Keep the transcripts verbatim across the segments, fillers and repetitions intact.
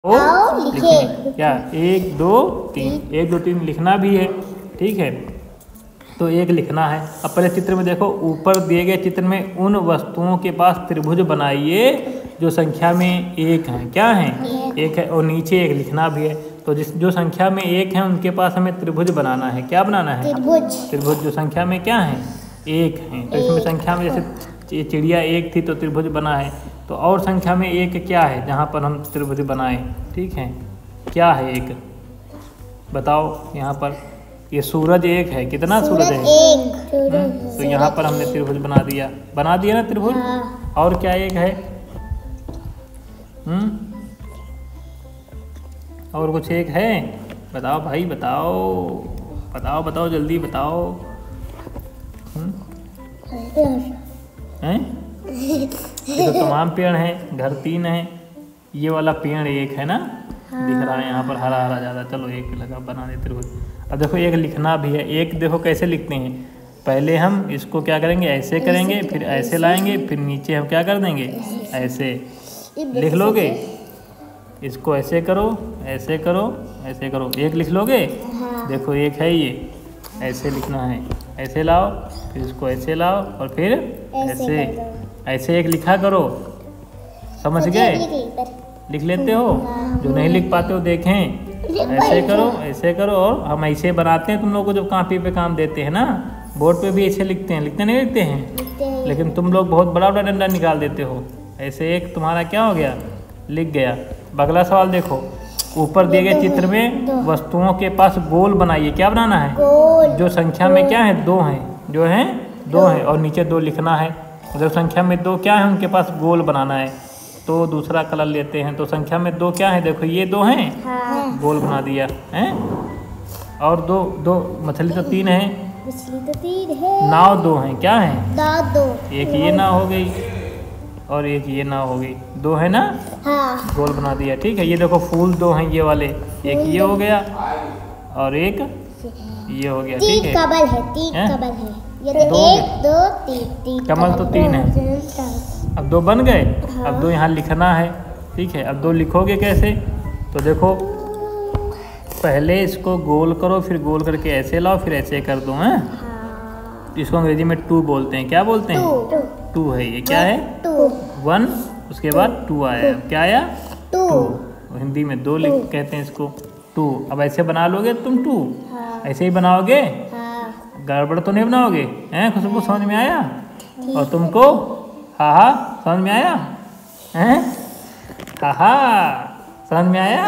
ओ लिखें क्या, एक दो तीन, एक दो तीन लिखना भी है, ठीक है। तो एक लिखना है। अब पहले चित्र में देखो, ऊपर दिए गए चित्र में उन वस्तुओं के पास त्रिभुज बनाइए जो संख्या में एक हैं। क्या हैं? एक है। और नीचे एक लिखना भी है। तो जिस जो संख्या में एक है उनके पास हमें त्रिभुज बनाना है। क्या बनाना है? त्रिभुज। त्रिभुज जो संख्या में क्या है? एक है। तो इसमें संख्या में जैसे चिड़िया एक थी तो त्रिभुज बना है। तो और संख्या में एक क्या है जहाँ पर हम त्रिभुज बनाएं? ठीक है, क्या है एक? बताओ। यहाँ पर ये सूरज एक है। कितना सूरज है? एक। तो यहाँ पर हमने त्रिभुज बना दिया। बना दिया ना त्रिभुज। हाँ। और क्या एक है? हम्म और कुछ एक है? बताओ भाई, बताओ बताओ बताओ जल्दी बताओ। हम्म हैं? ये तो तमाम पेड़ हैं, घर तीन है, ये वाला पेड़ एक है ना। हाँ। दिख रहा है यहाँ पर हरा हरा ज़्यादा। चलो एक लगा बना दे त्रिभुज। अब देखो एक लिखना भी है। एक देखो कैसे लिखते हैं। पहले हम इसको क्या करेंगे? ऐसे करेंगे, फिर ऐसे लाएंगे, फिर नीचे हम क्या कर देंगे? ऐसे लिख लोगे। इसको ऐसे करो, ऐसे करो, ऐसे करो, एक लिख लोगे। हाँ। देखो एक है ये, ऐसे लिखना है। ऐसे लाओ, फिर इसको ऐसे लाओ और फिर ऐसे ऐसे एक लिखा करो। समझ गए? लिख लेते हो? जो नहीं लिख पाते हो देखें। ऐसे करो, ऐसे करो। और हम ऐसे बनाते हैं तुम लोग को जब कॉपी पे काम देते हैं ना, बोर्ड पे भी ऐसे लिखते हैं। लिखते नहीं लिखते हैं? लेकिन तुम लोग बहुत बड़ा बड़ा डंडा निकाल देते हो। ऐसे एक तुम्हारा क्या हो गया? लिख गया। अगला सवाल देखो, ऊपर दिए गए चित्र में वस्तुओं के पास गोल बनाइए। क्या बनाना है? गोल। जो संख्या में क्या है? दो हैं। जो है दो है। और नीचे दो लिखना है। जब संख्या में दो क्या है उनके पास गोल बनाना है। तो दूसरा कलर लेते हैं। तो संख्या में दो क्या है? देखो ये दो हैं। हाँ। गोल बना दिया है। और दो दो मछली तो तीन है। मछली तो तीन है। नाव दो हैं। क्या है? नाव दो। एक ये नाव हो गई और एक ये नाव हो गई। दो है ना। हाँ। गोल बना दिया। ठीक है। ये देखो फूल दो हैं ये वाले। एक ये हो गया और एक ये हो गया। ठीक है। कमल है। तीन कमल है। ये दो एक दो तीन तीन कमल तो तीन है। अब दो बन गए। हाँ। अब दो यहाँ लिखना है। ठीक है। अब दो लिखोगे कैसे? तो देखो पहले इसको गोल करो, फिर गोल करके ऐसे लाओ, फिर ऐसे कर दो। हैं? हाँ। इसको अंग्रेजी में टू बोलते हैं। क्या बोलते हैं? टू है। ये क्या है? टू। वन, उसके बाद टू आया। क्या आया? टू। हिंदी में दो लिख कहते हैं इसको, टू। अब ऐसे बना लोगे तुम टू। हाँ। ऐसे ही बनाओगे। हाँ। गड़बड़ तो नहीं बनाओगे? हैं? खुशबू समझ में आया? और तुमको? हाँ हाँ समझ में आया? हैं? हाँ हाँ समझ में आया?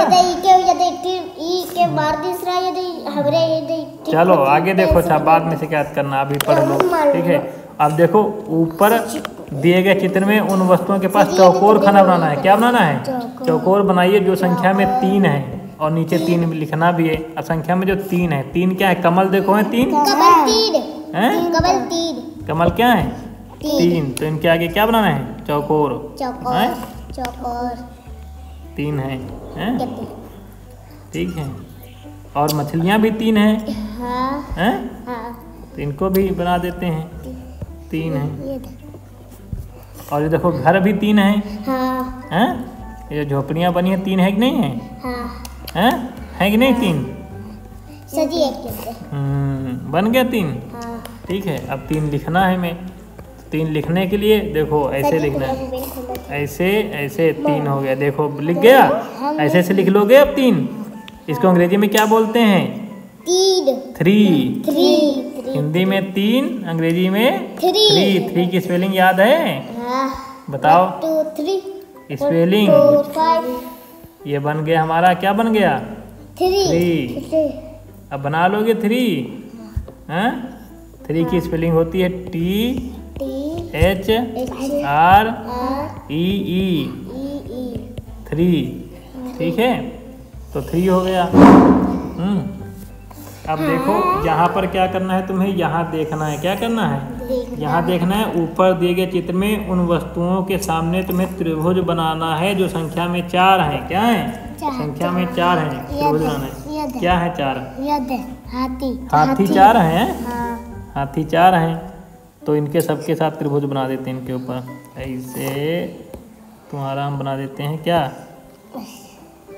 चलो आगे देखो। अच्छा बाद में शिकायत करना, अभी पढ़ लो। ठीक है। अब देखो ऊपर दिए गए चित्र में उन वस्तुओं के पास चौकोर खाना बनाना है। क्या बनाना है? चौकोर बनाइए जो संख्या में तीन है। और नीचे तीन लिखना भी है। अब संख्या में जो तीन है, तीन क्या है? कमल देखो है तीन। कमल तीन है। कमल तीन। कमल क्या है? तीन। तो इनके आगे क्या बनाना है? चौकोर। चौकोर। चौकोर तीन है, हैं? ठीक है। और मछलियाँ भी तीन हैं। हाँ। हैं? हाँ। तो इनको भी बना देते हैं। तीन है। और ये देखो घर भी तीन है। हाँ। हैं? ये जो झोपड़ियाँ बनी है तीन है कि नहीं है? हाँ। हैं? है कि नहीं तीन? सजी है। हम्म बन गया तीन। हाँ। ठीक है। अब तीन लिखना है हमें। तीन लिखने के लिए देखो ऐसे लिखना है। ऐसे ऐसे तीन हो गया। देखो लिख गया। ऐसे ऐसे लिख लोगे अब तीन। इसको अंग्रेजी में क्या बोलते हैं? तीन। थ्री। थ्री। हिंदी में तीन, अंग्रेजी में थ्री। थ्री की स्पेलिंग याद है? बताओ। Two three spelling. ये बन गया हमारा। क्या बन गया? थ्री। अब बना लोगे थ्री। हैं? थ्री की स्पेलिंग होती है T H R E E. Three. ठीक है। तो थ्री हो गया। हम्म अब देखो यहाँ पर क्या करना है तुम्हें? यहाँ देखना है। क्या करना है? यहाँ देखना है। ऊपर दिए गए चित्र में उन वस्तुओं के सामने तुम्हें त्रिभुज बनाना है जो संख्या में चार है। क्या है? संख्या में चार है। त्रिभुज बनाना है। क्या है? चार। हाथी। हाथी चार है। हाथी चार हैं। तो इनके सबके साथ त्रिभुज बना देते हैं। इनके ऊपर ऐसे तुम्हारा हम बना देते हैं। क्या?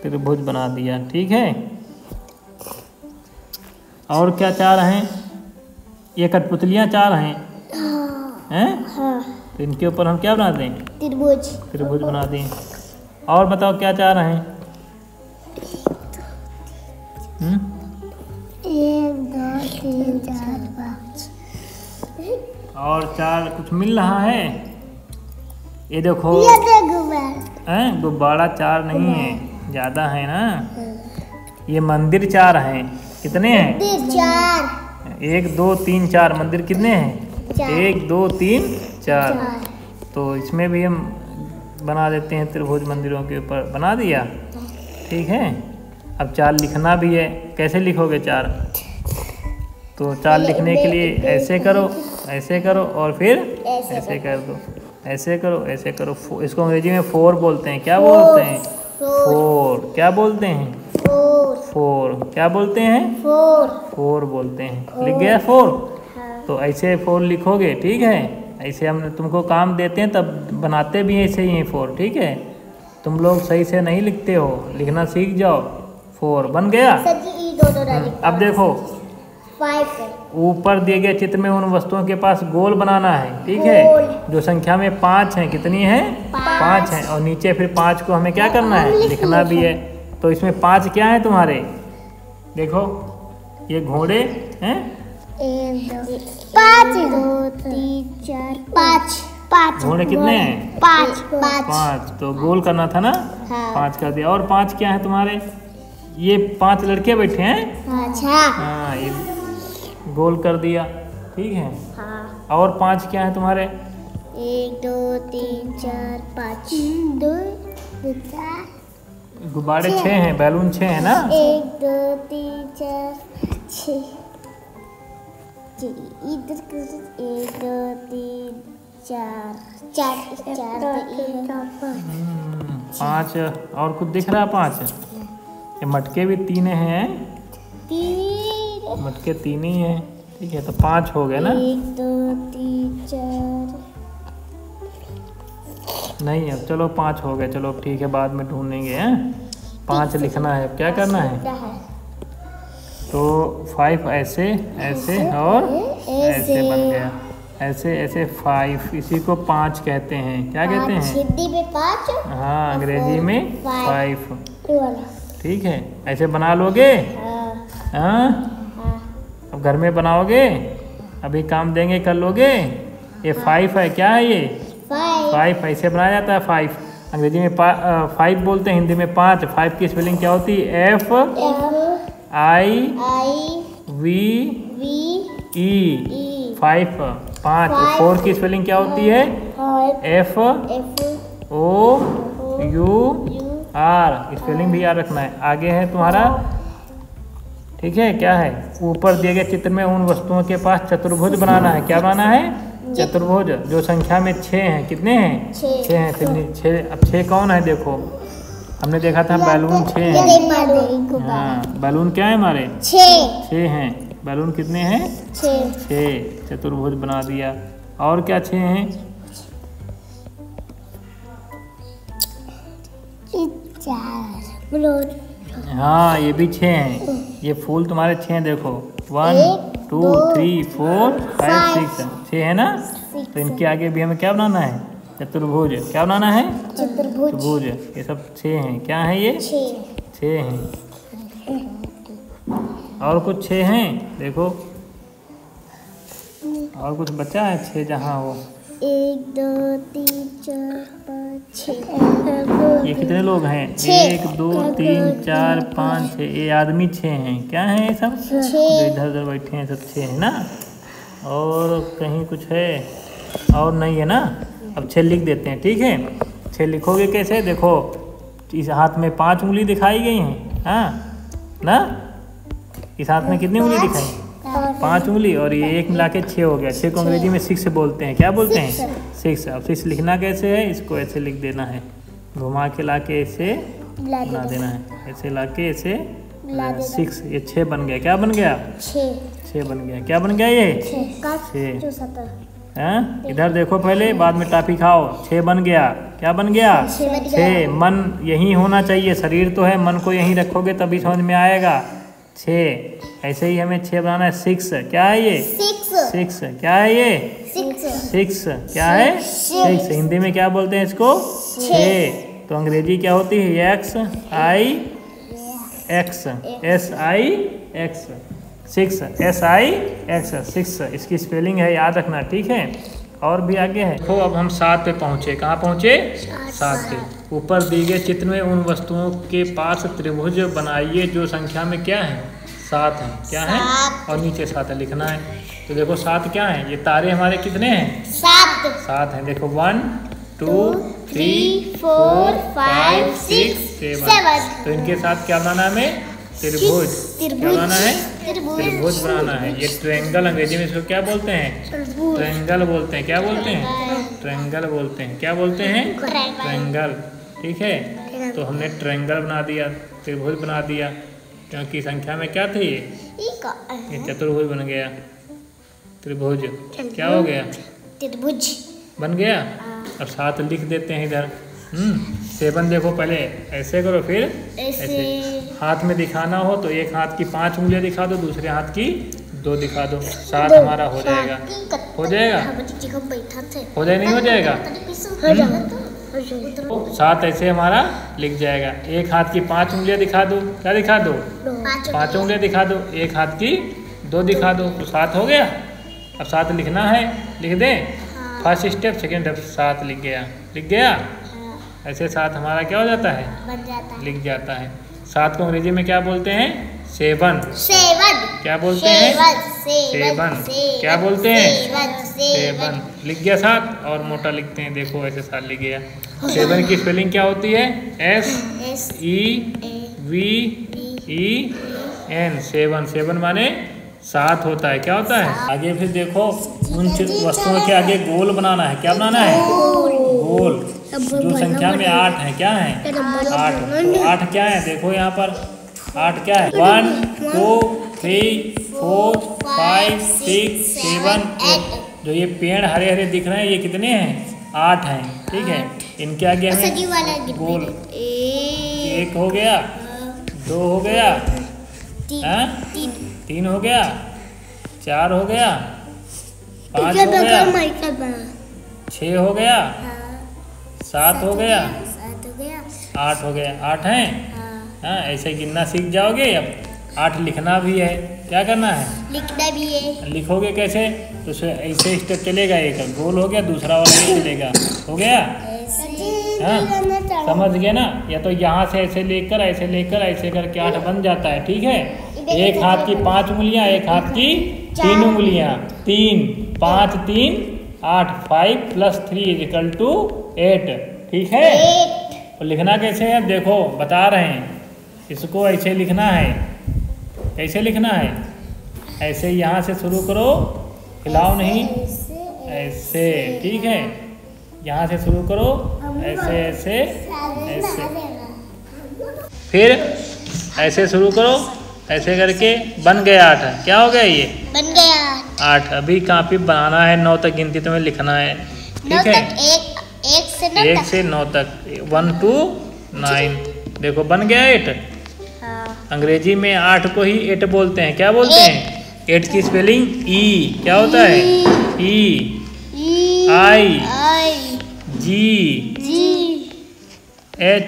त्रिभुज बना दिया। ठीक है, और क्या चार हैं? ये कठपुतलियाँ चार हैं हैं? हाँ। तो इनके ऊपर हम क्या बना दें? त्रिभुज। त्रिभुज बना दें। और बताओ क्या चार हैं? हम्म? एक दो तीन चार पाँच। और चार कुछ मिल रहा है? ये देखो, ये गुब्बारा। हैं? गुब्बारा चार नहीं है, ज़्यादा है ना। ये मंदिर चार हैं। कितने हैं? मंदिर चार। एक दो तीन चार। मंदिर कितने हैं? चार। एक दो तीन चार। चार। तो इसमें भी हम बना देते हैं त्रिभुज, मंदिरों के ऊपर बना दिया। ठीक है, अब चार लिखना भी है। कैसे लिखोगे चार? तो चार लिखने के लिए ऐसे करो, ऐसे करो और फिर ऐसे ऐसे कर दो, ऐसे करो, ऐसे करो। फो- इसको अंग्रेजी में फोर बोलते हैं। क्या बोलते हैं? फोर। क्या बोलते हैं? फोर। फोर। क्या बोलते हैं? फोर। फोर बोलते हैं। लिख गया फोर? हाँ। तो ऐसे फोर लिखोगे। ठीक है, ऐसे हम तुमको काम देते हैं तब बनाते भी ऐसे ही हैं फोर। ठीक है, तुम लोग सही से नहीं लिखते हो, लिखना सीख जाओ। फोर बन गया। सर जी ये दो दो डाली। अब देखो, फाइव है। ऊपर दिए गए चित्र में उन वस्तुओं के पास गोल बनाना है। ठीक है, जो संख्या में पाँच है। कितनी है? पाँच है। और नीचे फिर पाँच को हमें क्या करना है? लिखना भी है। तो इसमें पाँच क्या है तुम्हारे? देखो, ये घोड़े हैं। एक दो पाँच। दो तीन चार पाँच। पाँच घोड़े कितने हैं? पाँच। पाँच। पाँच। तो गोल करना था ना, हाँ। पाँच कर दिया। और पाँच क्या है तुम्हारे? ये पांच लड़के बैठे हैं। अच्छा। हाँ, ये गोल कर दिया। ठीक है, हाँ। और पांच क्या है तुम्हारे? एक दो तीन चार पाँच। दो दो चार। गुब्बारे छः हैं, बैलून छः है ना। एक दो तीन चार छः। इधर कर। एक दो तीन चार। चार चार हम्म, पाँच। और कुछ दिख रहा है? पाँच। ये मटके भी तीन हैं। तीन। मटके तीन ही हैं। ठीक है, तो पाँच हो गए ना। एक दो तीन चार। नहीं, अब चलो पाँच हो गए। चलो ठीक है, बाद में ढूंढेंगे। हैं, पाँच लिखना है। अब क्या करना है? तो फाइव ऐसे ऐसे और ऐसे बन गया। ऐसे ऐसे फाइव, इसी को पाँच कहते हैं। क्या कहते हैं? हिंदी में पाँच। हाँ, अंग्रेजी में फाइव। ये वाला। ठीक है, ऐसे बना लोगे। हाँ। हाँ, हाँ। अब घर में बनाओगे, अभी काम देंगे कर लोगे। ये फाइव है। क्या है ये? फाइव। फाइव ऐसे बनाया जाता है। फाइव अंग्रेजी में फाइव बोलते हैं, हिंदी में पाँच। फाइव की स्पेलिंग क्या होती है? F F I I V V E. Five पाँच। Five. फोर की स्पेलिंग क्या होती है? F F O U U R. Spelling भी याद रखना है। आगे है तुम्हारा। ठीक है, क्या है? ऊपर दिए गए चित्र में उन वस्तुओं के पास चतुर्भुज बनाना है। क्या बनाना है? चतुर्भुज, जो संख्या में छः हैं। कितने हैं? छः। छः हैं। फिर छः। अब छः कौन है? देखो, हमने देखा था बैलून छः हैं। हाँ, बैलून क्या है हमारे? छः। छः हैं। बैलून कितने हैं? छः। छः। चतुर्भुज बना दिया। और क्या छः हैं? चार। हाँ, ये भी छः हैं। ये फूल तुम्हारे छः हैं। देखो, one two three four five six. छः है ना। तो इनके आगे भी हमें क्या बनाना है? चतुर्भुज। क्या बनाना है? चतुर्भुज। चतुर्भुज। ये सब छः हैं। क्या है ये? छः। छः हैं। और कुछ छः हैं? देखो, और कुछ बचा है छः जहाँ हो? एक दो तीन चार पाँच छः। ये कितने लोग हैं? छः। एक दो तीन चार पाँच छः। ये आदमी छः हैं। क्या हैं ये सब? जो छः। इधर उधर बैठे हैं सब छः हैं ना। और कहीं कुछ है? और नहीं है ना। अब छः लिख देते हैं। ठीक है, छः लिखोगे कैसे? देखो, इस हाथ में पांच उंगली दिखाई गई हैं। हाँ ना, इस हाथ में कितनी उंगली दिखाई? पांच उंगली। और ये एक मिला के छः हो गया। छः को अंग्रेजी में सिक्स बोलते हैं। क्या बोलते हैं? सिक्स। अब सिक्स लिखना कैसे है? इसको ऐसे लिख देना है, घुमा के ला के ऐसे बना देना है। ऐसे ला के ऐसे सिक्स। ये छः बन गया। क्या बन गया? छः। छः बन गया। क्या बन गया ये? छः। छः। जो सत्तर। हैं? इधर देखो पहले, बाद में टाफी खाओ। छः बन गया। क्या बन गया? छः। मन यहीं होना चाहिए, शरीर तो है, मन को यहीं रखोगे तभी समझ में आएगा। छः। ऐसे ही हमें छः बनाना है। सिक्स। क्या है ये? सिक्स। क्या है ये? सिक्स। क्या है? सिक्स। हिंदी में क्या बोलते हैं इसको? छः। तो अंग्रेजी क्या होती है? X I X, S I X, six, S I X, six. इसकी स्पेलिंग है, याद रखना, ठीक है। और भी आगे है। देखो अब हम सात पे पहुँचे। कहाँ पहुँचे? सात पे। ऊपर दिए गए चित्र में उन वस्तुओं के पास त्रिभुज बनाइए जो संख्या में क्या है? सात है। क्या है? और नीचे सात है, लिखना है। तो देखो सात क्या है? ये तारे हमारे कितने हैं? सात। सात हैं। देखो one two three four five six seven. तो इनके साथ क्या बनाना है हमें? त्रिभुज। क्या बनाना है? त्रिभुज बनाना है। ये ट्रायंगल, अंग्रेजी में इसको क्या बोलते हैं? ट्रायंगल बोलते हैं। क्या बोलते हैं? ट्रायंगल बोलते हैं। क्या बोलते हैं? ट्रायंगल। ठीक है। तो हमने ट्रायंगल बना दिया, त्रिभुज बना दिया, क्योंकि संख्या में क्या थी? ये चतुर्भुज बन गया। त्रिभुज क्या हो गया? त्रिभुज बन गया। अब सात लिख देते हैं इधर। हम्म सेवन देखो, पहले ऐसे करो, फिर ऐसे, ऐसे। हाथ में दिखाना हो तो एक हाथ की पांच उंगलियां दिखा दो, दूसरे हाथ की दो दिखा दो। सात हमारा हो जाएगा। हो जाएगा? हो जाए? नहीं हो जाएगा? तो सात ऐसे हमारा लिख जाएगा। एक हाथ की पांच उंगलियां दिखा दो। क्या दिखा दो? पांच उंगलियां दिखा दो। एक हाथ की दो दिखा दो, तो सात हो गया। अब सात लिखना है, लिख दे। फर्स्ट स्टेप, सेकेंड स्टेप, सात लिख गया। लिख गया। ऐसे सात हमारा क्या हो जाता है? बन जाता है। लिख जाता है। सात को अंग्रेजी में क्या बोलते हैं? सेवन। सेवन। क्या बोलते हैं? सेवन। क्या बोलते हैं? सेवन। लिख गया सात। और मोटा लिखते हैं, देखो ऐसे सात लिख गया। सेवन की स्पेलिंग क्या होती है? S E V E N. Seven. Seven माने सात होता है। क्या होता है? आगे फिर देखो, उन वस्तुओं के आगे गोल बनाना है। क्या बनाना है? गोल। जो संख्या में आठ है। क्या है? आठ। तो आठ क्या है? देखो यहाँ पर आठ क्या है? One two three four five six seven eight. जो ये पेड़ हरे हरे दिख रहे हैं, ये कितने हैं? आठ हैं। ठीक है। इनके आगे हमें गोल। एक हो गया, दो हो गया, तीन, तीन हो गया, चार हो गया, पाँच हो गया, छः हो गया, सात हो गया, आठ हो गया। आठ हैं। हाँ, ऐसे गिनना सीख जाओगे। अब आठ लिखना भी है। क्या करना है? लिखना भी है। लिखोगे कैसे? तो ऐसे स्टेप चलेगा। एक गोल हो गया, दूसरा वाला ये चलेगा। हो गया? हाँ, समझ गए ना? या तो यहाँ से ऐसे लेकर ऐसे लेकर ऐसे करके आठ बन जाता है। ठीक है। एक हाथ की पांच उंगलियां, एक हाथ की तीन उंगलियां। तीन, पाँच, तीन, आठ। Five plus three is equal to eight. ठीक है। तो लिखना कैसे है? देखो बता रहे हैं। इसको ऐसे लिखना है। कैसे लिखना है? ऐसे यहाँ से शुरू करो, हिलाओ नहीं, ऐसे। ठीक है। यहाँ से शुरू करो, ऐसे ऐसे ऐसे, फिर ऐसे शुरू करो, ऐसे करके बन गया आठ। क्या हो गया? ये बन गया आठ। अभी कापी बनाना है, नौ तक गिनती तुम्हें लिखना है। ठीक है। एक, एक से नौ एक तक। से नौ तक, वन टू नाइन। देखो बन गया एट। हाँ। अंग्रेजी में आठ को ही एट बोलते हैं। क्या बोलते हैं? एट की स्पेलिंग ई। क्या होता है? E I G H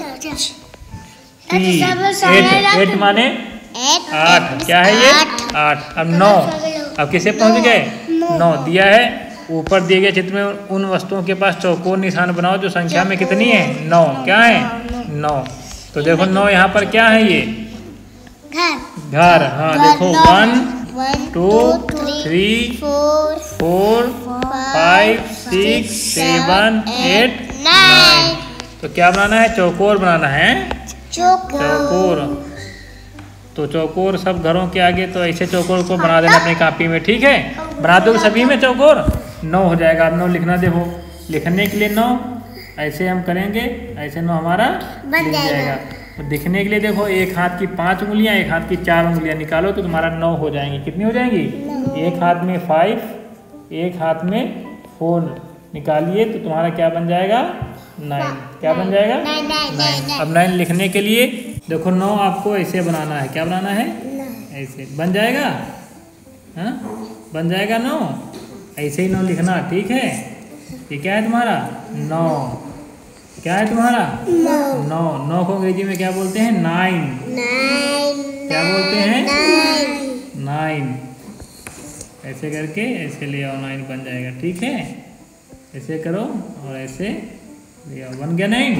T. Eight. Eight माने आठ। क्या है ये? आठ। अब नौ। अब किसे पहुंच गए? नौ दिया है। ऊपर दिए गए चित्र में उन वस्तुओं के पास चौकोर निशान बनाओ जो संख्या में कितनी है? नौ। क्या है? नौ। तो देखो नौ यहाँ पर क्या है? ये घर। हाँ देखो, one two three four five six seven eight nine. तो क्या बनाना है? चौकोर बनाना है। चौकोर। तो चौकोर सब घरों के आगे, तो ऐसे चौकोर को बना देना अपनी कॉपी में। ठीक है। बना दो सभी में चौकोर। नौ हो जाएगा। अब नौ लिखना। देखो लिखने के लिए नौ ऐसे हम करेंगे, ऐसे नौ हमारा लिख जाएगा। तो दिखने के लिए देखो, एक हाथ की पांच उंगलियां, एक हाथ की चार उंगलियां निकालो तो तुम्हारा नौ हो जाएंगी। कितनी हो जाएंगी? एक हाथ में फाइव, एक हाथ में फोर निकालिए तो तुम्हारा क्या बन जाएगा? नाइन। क्या बन जाएगा? Nine nine nine. अब नाइन लिखने के लिए देखो नौ आपको ऐसे बनाना है। क्या बनाना है? ऐसे बन जाएगा। हाँ बन जाएगा नौ। ऐसे ही नौ लिखना, ठीक है। ये क्या है तुम्हारा? नौ। क्या है तुम्हारा? नौ। नौ को अंग्रेजी में क्या बोलते हैं? नाइन। नाइन। क्या बोलते हैं? नाइन। नाइन। ऐसे करके ऐसे ले आओ, नाइन बन जाएगा, ठीक है। ऐसे करो और ऐसे ले आओ, बन गया नाइन।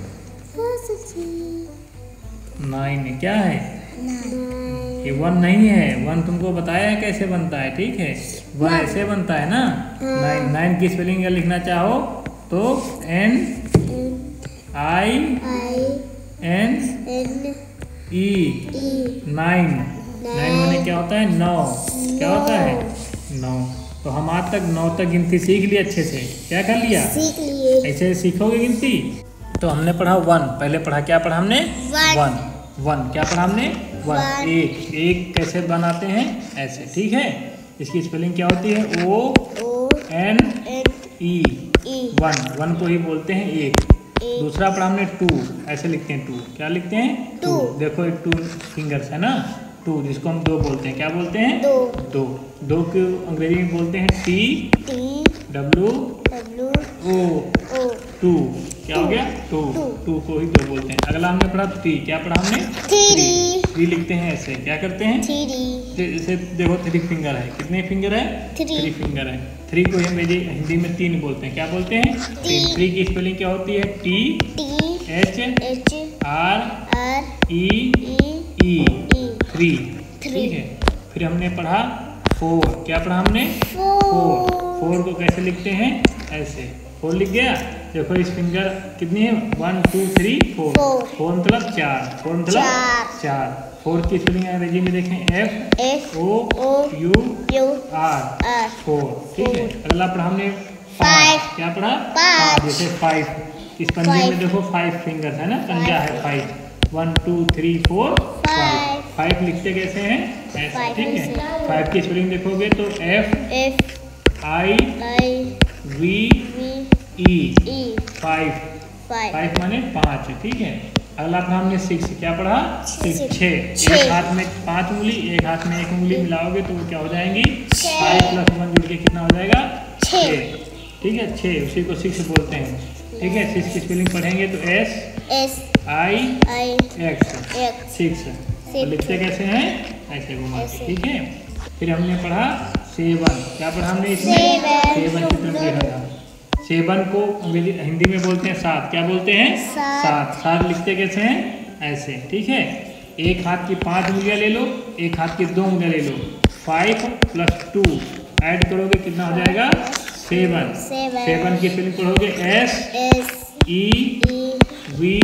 नाइन क्या है? ये वन नहीं है। वन तुमको बताया है कैसे बनता है, ठीक है। वन ऐसे बनता है ना। नाइन। नाइन की स्पेलिंग अगर लिखना चाहो तो N I N E. Nine. Nine माने क्या होता है? नौ। क्या होता है? नौ। तो हम आज तक नौ तक गिनती सीख लिए अच्छे से। क्या कर लिया? सीख लिए। ऐसे सीखोगे गिनती। तो हमने पढ़ा वन। पहले पढ़ा क्या पढ़ा हमने? वन। वन क्या पढ़ा हमने? वन। एक। एक कैसे बनाते हैं? ऐसे, ठीक है। इसकी स्पेलिंग क्या होती है? O N E. One. One को ही बोलते हैं एक। दूसरा पढ़ा हमने टू। ऐसे लिखते हैं टू। क्या लिखते हैं? टू। देखो एक टू फिंगर्स है ना, टू, जिसको हम दो बोलते हैं। क्या बोलते हैं? दो। दो। दो को अंग्रेजी में बोलते हैं टी डब्ल्यू ओ। टू। क्या हो गया? टू। टू को ही दो बोलते हैं। अगला हमने पढ़ा थ्री। क्या पढ़ा हमने? थ्री। थ्री लिखते हैं ऐसे। क्या करते हैं? थ्री। जैसे देखो थ्री फिंगर है। कितने फिंगर है? थ्री फिंगर है। थ्री को हम हिंदी में तीन बोलते हैं। क्या बोलते हैं? तीन। थ्री की स्पेलिंग क्या होती है? T H R E E. Three, ठीक है। फिर हमने पढ़ा फोर। क्या पढ़ा हमने? फोर। फोर को कैसे लिखते हैं? ऐसे। फोर लिख गया। देखो इस फिंगर कितनी है? One two three four. Four मतलब चार। फोर मतलब चार। फोर की स्पेलिंग अंग्रेजी में देखें F O U R. Four, ठीक है। अगला पढ़ा हमने फाइव। क्या पढ़ा? पाँच। जैसे फाइव इस पंजे में देखो फाइव फिंगर्स है ना, पंजा है five. One two three four five. Five लिखते कैसे हैं? ऐसे, ठीक है। फाइव की स्पेलिंग देखोगे तो F I V E. Five. Five माने पाँच, ठीक है। अगला पढ़ा हमने सिक्स। क्या पढ़ा? सिक्स। छः। एक हाथ में पांच उंगली, एक हाथ में एक उंगली मिलाओगे तो वो क्या हो जाएंगी? फाइव प्लस वन जुड़ के कितना हो जाएगा? छः, ठीक है। छः, उसी को सिक्स बोलते हैं, ठीक है। सिक्स की स्पेलिंग पढ़ेंगे तो एस आई एक्स। सिक्स। लिखते कैसे हैं? ऐसे घुमा के, ठीक है। फिर हमने पढ़ा सेवन। क्या पढ़ा हमने इसमें? सेवन की तरफ देखा था। सेवन को हिंदी में बोलते हैं सात। क्या बोलते हैं? सात। सात लिखते कैसे हैं? ऐसे, ठीक है। एक हाथ की पांच उंगलियां ले लो, एक हाथ की दो उंगलियां ले लो। फाइव प्लस टू ऐड करोगे कितना हो जाएगा? सेवन। सेवन की स्पेलिंग पढ़ोगे S E V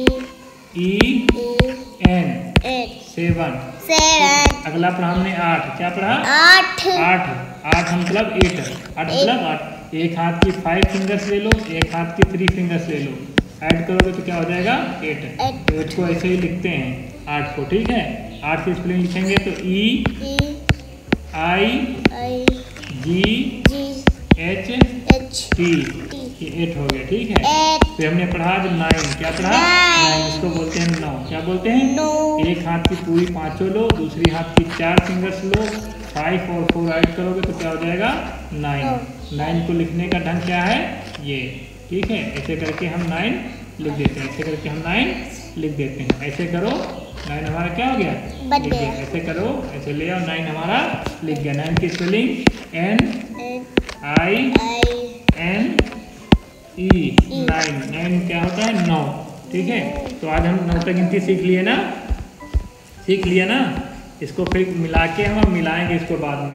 E N. Seven. अगला पढ़ा हमने आठ। क्या पढ़ा? आठ। आठ। आठ मतलब एट। आठ मतलब आठ। एक हाथ की फाइव फिंगर्स ले लो, एक हाथ की थ्री फिंगर्स ले लो। ऐड करोगे तो क्या हो जाएगा? एट। एट को ऐसे ही लिखते हैं, आठ को, ठीक है। आठ की स्पेलिंग लिखेंगे तो E I G H T. ये एट हो गया, ठीक है। फिर हमने पढ़ा जो नाइन। क्या पढ़ा? नाइन। इसको बोलते हैं नौ। क्या बोलते हैं? नौ। एक हाथ की पूरी पांचों लो, दूसरी हाथ की चार फिंगर्स लो। फाइव और फोर ऐड करोगे तो क्या हो जाएगा? नाइन। नाइन को लिखने का ढंग क्या है? ये, ठीक है। ऐसे करके हम नाइन लिख देते हैं। ऐसे करके हम नाइन लिख देते हैं। ऐसे करो, नाइन हमारा क्या हो गया? लिख गया। ऐसे करो, ऐसे ले आओ, नाइन हमारा लिख गया। नाइन की spelling N I N E. Nine. Nine क्या होता है? नौ, ठीक है। तो आज हम नौ तक गिनती सीख लिए ना? सीख लिया ना? इसको फिर मिला के हम मिलाएंगे इसको बाद में।